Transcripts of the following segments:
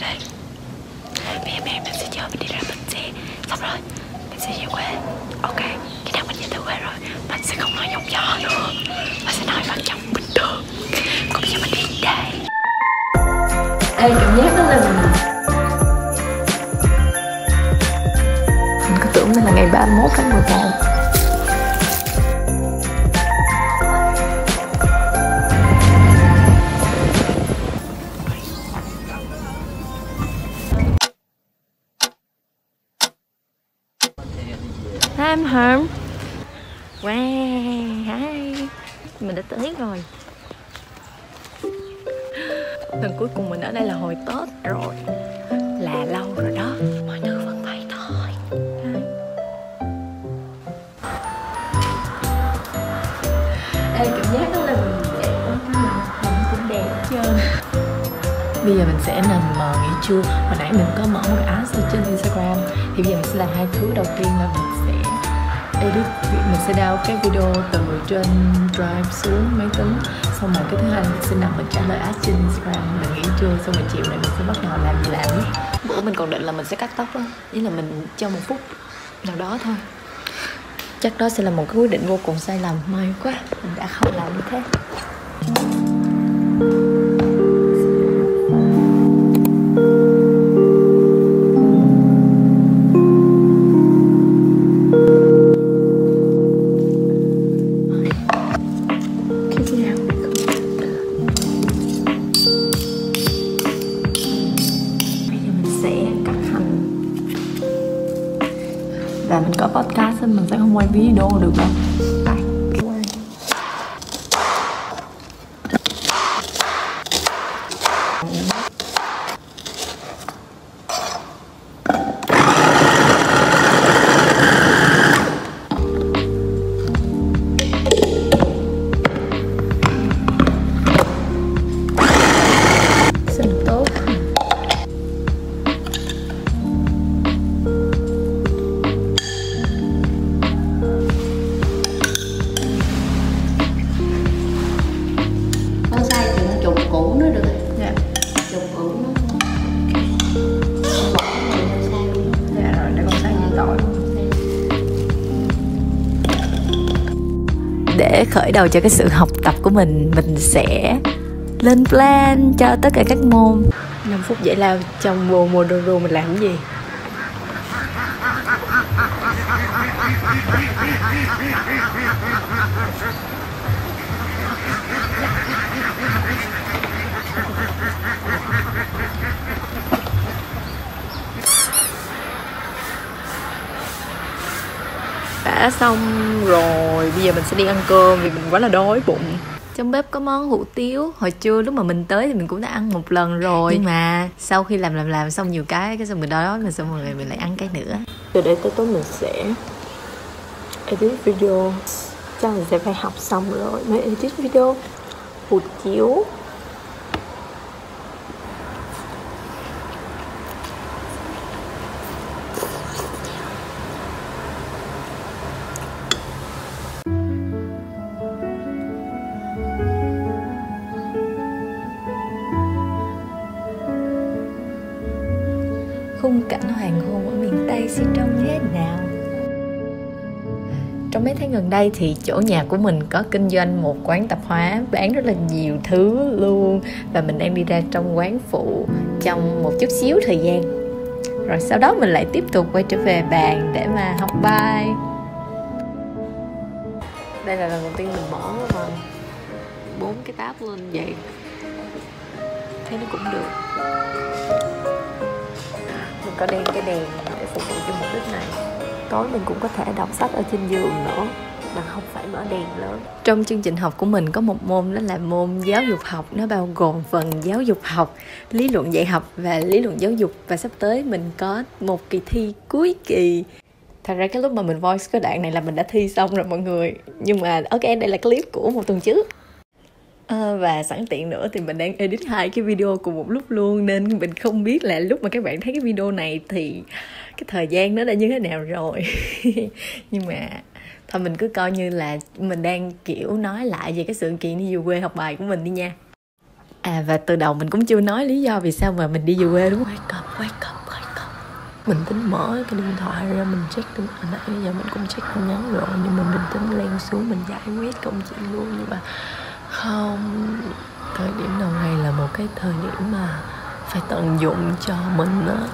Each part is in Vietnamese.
đây. Bây giờ mẹ mình sẽ chờ mình đi ra bến xe. Xong rồi mình sẽ về quê. Ok, khi nào mình về tới quê rồi mình sẽ không nói giọng nhỏ nữa, mình sẽ nói bằng giọng bình thường. Còn bây giờ mình đi đây. Ê, cảm giác đó là mình cứ tưởng mình là ngày 31 tháng 11. Hi, I'm home. Wow, hi. Mình đã tới rồi. Lần cuối cùng mình ở đây là hồi Tết rồi. Là lâu rồi đó. Mọi thứ vẫn vậy thôi. Ê, cảm giác đó là mình đẹp quá. Mình cũng đẹp hết trơn. Bây giờ mình sẽ nằm nghỉ trưa. Hồi nãy mình có mở một cái ads trên Instagram. Thì bây giờ mình sẽ làm hai thứ. Đầu tiên là mình sẽ edit, mình sẽ download cái video từ trên Drive xuống máy tính. Xong rồi cái thứ hai mình sẽ nằm mình trả lời ads trên Instagram. Mình nghỉ trưa xong rồi chiều này mình sẽ bắt đầu làm gì làm ấy. Bữa mình còn định là mình sẽ cắt tóc á, ý là mình cho một phút nào đó thôi. Chắc đó sẽ là một cái quyết định vô cùng sai lầm. May quá mình đã không làm như thế. Và mình có podcast nên mình sẽ không quay video được đâu. Để khởi đầu cho cái sự học tập của mình sẽ lên plan cho tất cả các môn. 5 phút giải lao trong Pomodoro mình làm cái gì? Đã xong rồi, bây giờ mình sẽ đi ăn cơm vì mình quá là đói bụng. Trong bếp có món hủ tiếu. Hồi trưa lúc mà mình tới thì mình cũng đã ăn một lần rồi. Nhưng mà sau khi làm xong nhiều cái xong mình đói, mình xong rồi mình lại ăn cái nữa. Từ đây tới tối mình sẽ edit video. Chắc mình sẽ phải học xong rồi mới edit video. Hủ tiếu. Khung cảnh hoàng hôn ở miền Tây sẽ trông thế nào? Trong mấy tháng gần đây thì chỗ nhà của mình có kinh doanh một quán tạp hóa bán rất là nhiều thứ luôn. Và mình đang đi ra trong quán phụ trong một chút xíu thời gian. Rồi sau đó mình lại tiếp tục quay trở về bàn để mà học bài. Đây là lần đầu tiên mình mở mà 4 cái tab lên vậy. Thấy nó cũng được. Mình có đèn cái đèn để phục vụ cho mục đích này. Tối mình cũng có thể đọc sách ở trên giường nữa mà không phải mở đèn lớn. Trong chương trình học của mình có một môn đó là môn giáo dục học. Nó bao gồm phần giáo dục học, lý luận dạy học và lý luận giáo dục. Và sắp tới mình có một kỳ thi cuối kỳ. Thật ra cái lúc mà mình voice cái đoạn này là mình đã thi xong rồi mọi người. Nhưng mà ok, đây là clip của một tuần trước. Và sẵn tiện nữa thì mình đang edit 2 cái video cùng một lúc luôn. Nên mình không biết là lúc mà các bạn thấy cái video này thì cái thời gian nó đã như thế nào rồi. Nhưng mà thôi mình cứ coi như là mình đang kiểu nói lại về cái sự kiện đi về quê học bài của mình đi nha. À, và từ đầu mình cũng chưa nói lý do vì sao mà mình đi về quê, đúng không? Wake up. Mình tính mở cái điện thoại ra mình check tin nhắn, nãy giờ mình cũng check tin nhắn rồi, nhưng mà mình tính len xuống mình giải quyết công chuyện luôn, nhưng mà không, thời điểm đầu này là một cái thời điểm mà phải tận dụng cho mình á.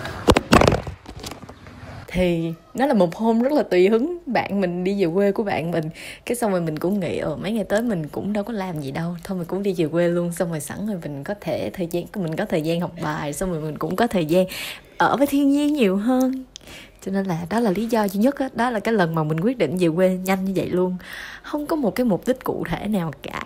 Thì nó là một hôm rất là tùy hứng, bạn mình đi về quê của bạn mình, cái xong rồi mình cũng nghĩ mấy ngày tới mình cũng đâu có làm gì đâu, thôi mình cũng đi về quê luôn, xong rồi sẵn rồi mình có thời gian học bài, xong rồi mình cũng có thời gian ở với thiên nhiên nhiều hơn. Cho nên là đó là lý do duy nhất đó là cái lần mà mình quyết định về quê nhanh như vậy luôn, không có một cái mục đích cụ thể nào cả.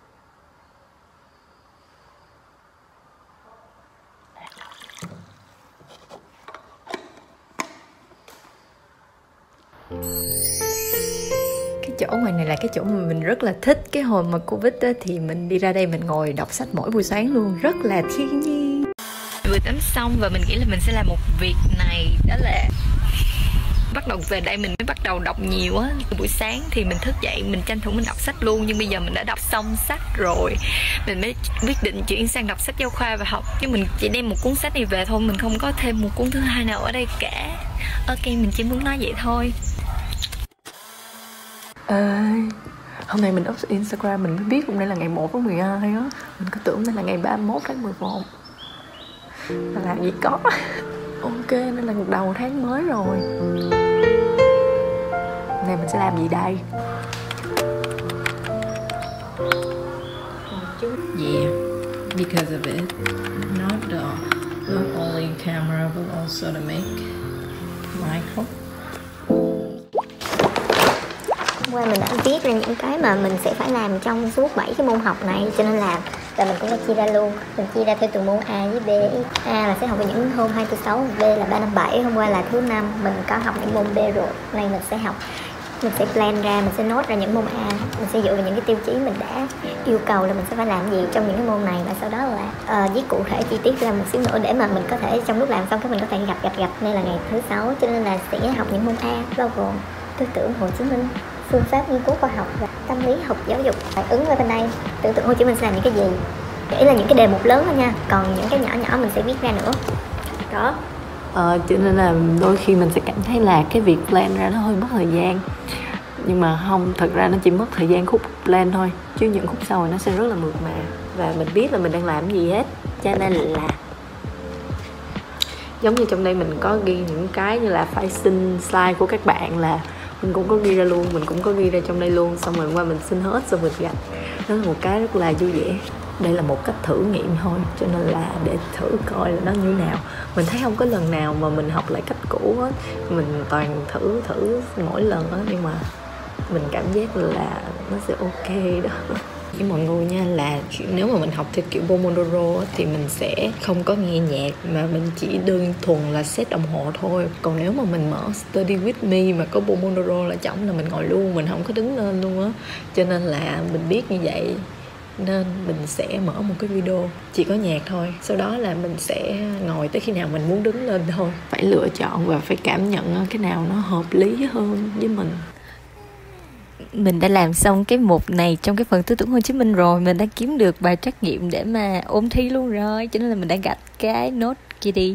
Cái chỗ ngoài này là cái chỗ mà mình rất là thích. Cái hồi mà Covid á, thì mình đi ra đây mình ngồi đọc sách mỗi buổi sáng luôn, rất là thiên nhiên. Vừa tắm xong và mình nghĩ là mình sẽ làm một việc này, đó là bắt đầu về đây mình mới bắt đầu đọc nhiều á. Buổi sáng thì mình thức dậy mình tranh thủ mình đọc sách luôn, nhưng bây giờ mình đã đọc xong sách rồi, mình mới quyết định chuyển sang đọc sách giáo khoa và học, chứ mình chỉ đem một cuốn sách này về thôi, mình không có thêm một cuốn thứ hai nào ở đây cả. Ok, mình chỉ muốn nói vậy thôi. Ê, hôm nay mình up Instagram mình mới biết hôm nay là ngày 1 tháng 12 á. Mình có tưởng đây là ngày 31 tháng 11. Mà làm gì có. Ok, nên là đầu tháng mới rồi. Hôm nay mình sẽ làm gì đây? Yeah, because of it. Not only camera but also to make micro. Hôm qua mình đã viết ra những cái mà mình sẽ phải làm trong suốt 7 cái môn học này, cho nên là mình cũng đã chia ra luôn. Mình chia ra theo từng môn A với B. A là sẽ học vào những hôm 2, 4, 6, B là 3, 5, 7. Hôm qua là thứ 5 mình có học những môn B rồi. Hôm nay mình sẽ plan ra, mình sẽ nốt ra những môn A. Mình sẽ dựa vào những cái tiêu chí mình đã yêu cầu là mình sẽ phải làm gì trong những cái môn này, và sau đó là viết cụ thể chi tiết ra một xíu nữa để mà mình có thể trong lúc làm xong cái mình có thể gặp. Đây là ngày thứ 6, cho nên là sẽ học những môn A bao gồm tư tưởng Hồ Chí Minh, phương pháp nghiên cứu khoa học và tâm lý học giáo dục. Phải ứng với bên đây tưởng tượng Hồ Chí Minh sẽ làm những cái gì, để là những cái đề mục lớn thôi nha, còn những cái nhỏ mình sẽ viết ra nữa đó. Cho nên là đôi khi mình sẽ cảm thấy là cái việc plan ra nó hơi mất thời gian, nhưng mà không, thật ra nó chỉ mất thời gian khúc plan thôi, chứ những khúc sau nó sẽ rất là mượt mà và mình biết là mình đang làm gì hết. Cho nên là giống như trong đây mình có ghi những cái như là phải xin slide của các bạn, là mình cũng có ghi ra luôn, mình cũng có ghi ra trong đây luôn, xong rồi qua mình xin hết xong mình gạch. Đó là một cái rất là vui vẻ. Đây là một cách thử nghiệm thôi, cho nên là để thử coi là nó như thế nào. Mình thấy không có lần nào mà mình học lại cách cũ hết, mình toàn thử mỗi lần đó, nhưng mà mình cảm giác là nó sẽ ok đó. Với mọi người nha, là nếu mà mình học theo kiểu Pomodoro thì mình sẽ không có nghe nhạc, mà mình chỉ đơn thuần là set đồng hồ thôi. Còn nếu mà mình mở Study with me mà có Pomodoro là chổng là mình ngồi luôn, mình không có đứng lên luôn á. Cho nên là mình biết như vậy nên mình sẽ mở một cái video chỉ có nhạc thôi, sau đó là mình sẽ ngồi tới khi nào mình muốn đứng lên thôi. Phải lựa chọn và phải cảm nhận cái nào nó hợp lý hơn với mình. Mình đã làm xong cái mục này trong cái phần tư tưởng Hồ Chí Minh rồi, mình đã kiếm được bài trắc nghiệm để mà ôn thi luôn rồi, cho nên là mình đã gạch cái nốt kia đi.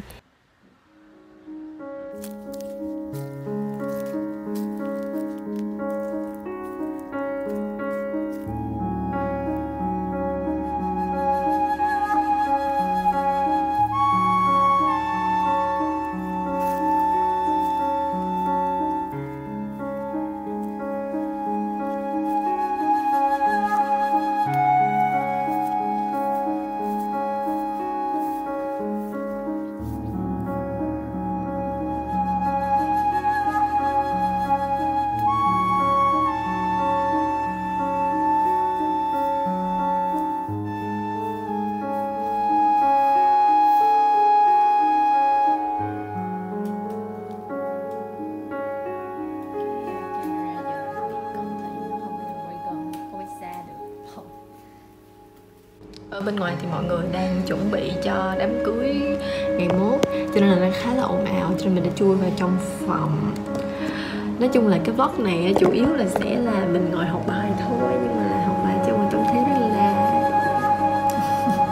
Ở bên ngoài thì mọi người đang chuẩn bị cho đám cưới ngày mốt, cho nên là đang khá là ồn ào, cho nên mình đã chui vào trong phòng. Nói chung là cái vlog này chủ yếu là sẽ là mình ngồi học bài thôi, nhưng mà học bài trong thế rất là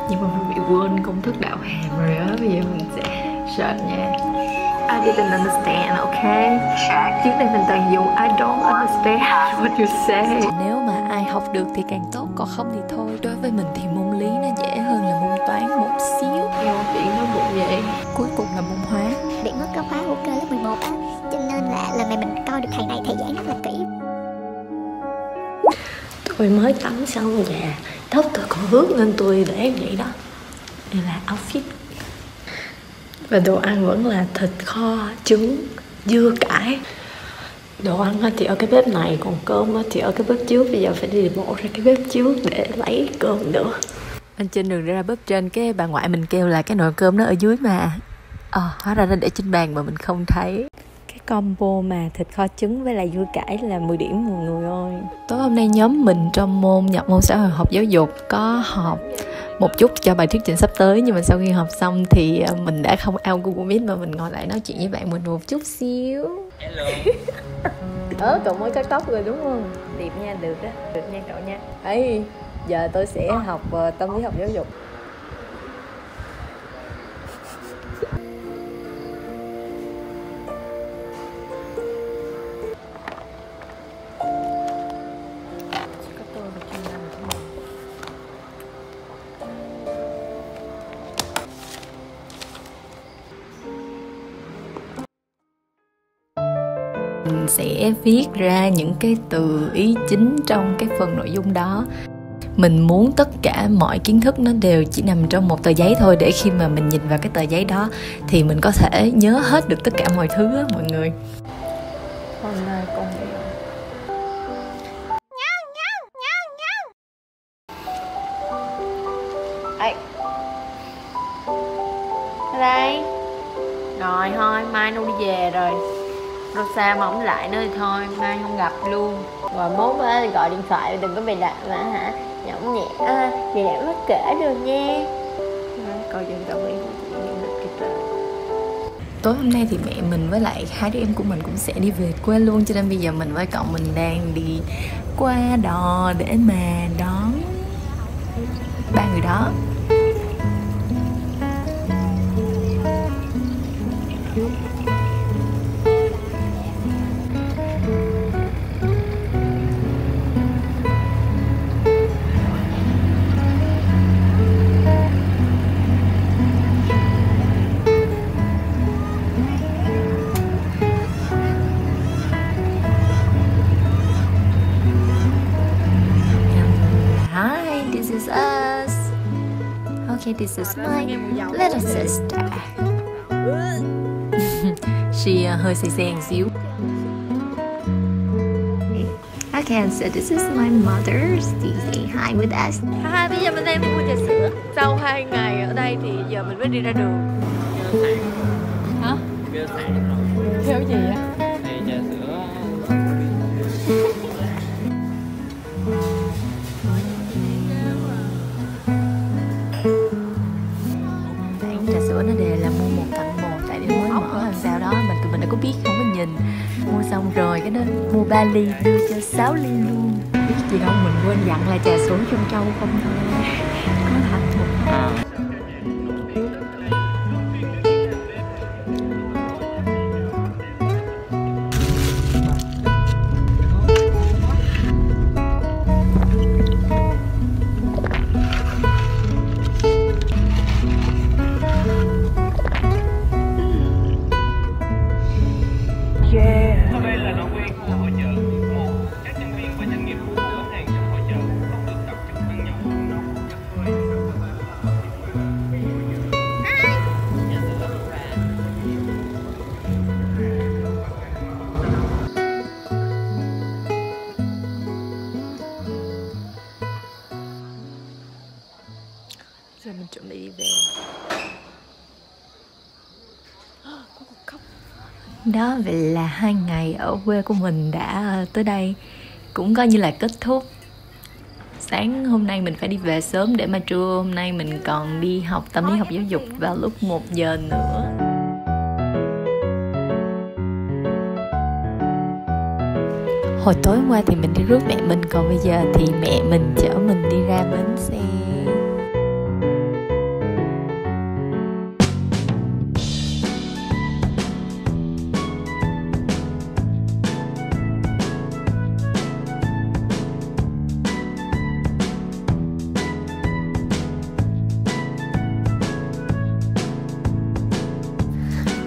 Nhưng mà mình bị quên công thức đạo hàm rồi á. Bây giờ mình sẽ search nha. I didn't understand, okay? Trước đây mình toàn dùng I don't understand what you say. Nếu mà ai học được thì càng tốt, còn không thì thôi. Đối với mình thì môn lý nó dễ hơn là môn toán một xíu. Nhưng mà chuyện nó cũng vậy. Cuối cùng là môn hóa. Bị mất cái khóa hữu cơ lớp 11 á, cho nên là lần này mình coi được thầy này, thầy giảng rất là kỹ. Tôi mới tắm xong và tóc tôi còn ướt nên tôi để vậy đó. Đây là outfit. Và đồ ăn vẫn là thịt kho, trứng, dưa cải. Đồ ăn thì ở cái bếp này, còn cơm thì ở cái bếp trước. Bây giờ phải đi bộ ra cái bếp trước để lấy cơm nữa. Anh trên đường ra bếp trên, cái bà ngoại mình kêu là cái nồi cơm nó ở dưới mà. Hóa ra nó để trên bàn mà mình không thấy. Cái combo mà thịt kho trứng với lại dưa cải là 10 điểm mọi người ơi. Tối hôm nay nhóm mình trong môn nhập môn xã hội học giáo dục có họp một chút cho bài thuyết trình sắp tới. Nhưng mà sau khi họp xong thì mình đã không out Google Meet mà mình ngồi lại nói chuyện với bạn mình một chút xíu. Hello. Cậu mới cắt tóc rồi đúng không? Đẹp nha, được đó, được nha cậu nha. Ê, giờ tôi sẽ học tâm lý học giáo dục. Mình sẽ viết ra những cái từ ý chính trong cái phần nội dung đó. Mình muốn tất cả mọi kiến thức nó đều chỉ nằm trong một tờ giấy thôi, để khi mà mình nhìn vào cái tờ giấy đó thì mình có thể nhớ hết được tất cả mọi thứ á mọi người. Hôm nay con mèo Ê, ở đây. Rồi thôi, mai nó đi về rồi. Rosa mà không lại nữa thì thôi, mai không gặp luôn. Rồi mốt á gọi điện thoại đừng có bày đặt mà hả, nhõng nhẹ vậy đã mất kể rồi nha. Coi chừng tao bị nhận được cái trời. Tối hôm nay thì mẹ mình với lại hai đứa em của mình cũng sẽ đi về quê luôn, cho nên bây giờ mình với cậu mình đang đi qua đò để mà đón ba người đó. Okay, this is my little sister. She hơi say xe một xíu. Okay, so this is my mother. She say hi with us. Bây giờ mình đang đi mua trà sữa. Sau 2 ngày ở đây thì giờ mình mới đi ra đường. Hả? Theo gì vậy? Thì trà sữa. Trà sữa nó đề là mua 1 tặng 1, tại vì mới mở hàng sao đó mà tụi mình đã có biết không có nhìn. Mua xong rồi cái đó mua 3 ly đưa cho 6 ly luôn. Biết gì đâu, mình quên dặn là trà sữa trong trâu không thôi. Có thật một giờ mình chuẩn bị đi về. Đó, vậy là 2 ngày ở quê của mình đã tới đây cũng coi như là kết thúc. Sáng hôm nay mình phải đi về sớm để mà trưa hôm nay mình còn đi học tâm lý học giáo dục vào lúc 1 giờ nữa. Hồi tối qua thì mình đi rước mẹ mình, còn bây giờ thì mẹ mình chở mình đi ra bến xe.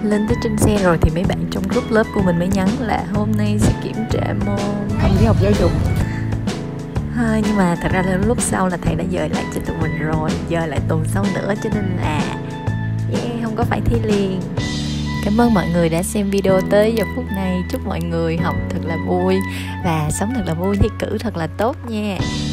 lên tới trên xe rồi thì mấy bạn trong group lớp của mình mới nhắn là hôm nay sẽ kiểm tra môn tâm lý học giáo dục. Nhưng mà thật ra là lúc sau là thầy đã dời lại cho tụi mình rồi, dời lại tuần sau nữa, cho nên là không có phải thi liền. Cảm ơn mọi người đã xem video tới giờ phút này. Chúc mọi người học thật là vui và sống thật là vui, thi cử thật là tốt nha.